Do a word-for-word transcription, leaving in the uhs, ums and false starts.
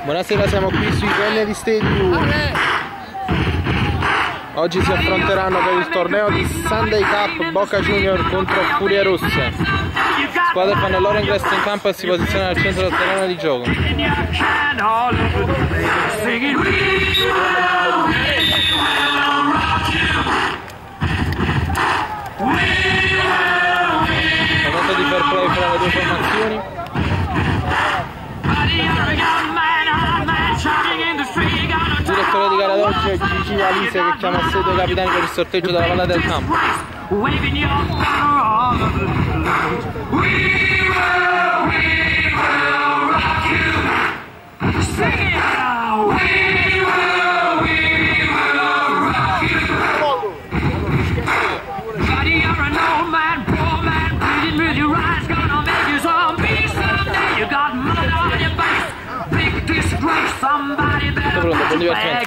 Buonasera, siamo qui sui Kennedy Stadium. Oggi si affronteranno per il torneo di Sunday Cup Boca Junior contro Furia Rossa. Le squadre fanno il loro ingresso in campo e si posizionano al centro del terreno di gioco. Momento di fair play fra le due formazioni. Il direttore di gara d'oggi è Gigi Alise, che chiama a sé due capitani per il sorteggio della palla del campo. Tutto pronto, buon divertimento.